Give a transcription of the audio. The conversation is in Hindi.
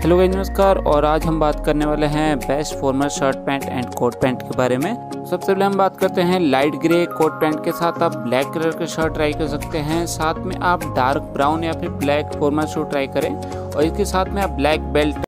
हेलो गाइस, नमस्कार। और आज हम बात करने वाले हैं best formal shirt pant and coat pant के बारे में। सबसे पहले हम बात करते हैं लाइट ग्रे कोट पैंट के साथ आप ब्लैक कलर के शर्ट ट्राई कर सकते हैं। साथ में आप डार्क ब्राउन या फिर ब्लैक फॉर्मल शूज ट्राई करें और इसके साथ में आप ब्लैक बेल्ट